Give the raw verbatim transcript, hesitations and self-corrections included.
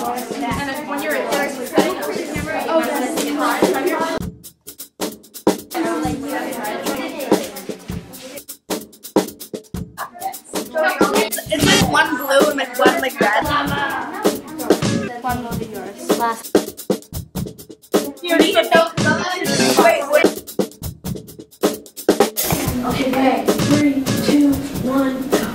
And then when you're setting up, remember, you want to see it hard from your It's like one blue and like one like red. one will be yours. Last. You need to know. Wait, wait. Okay, three, two, one, go.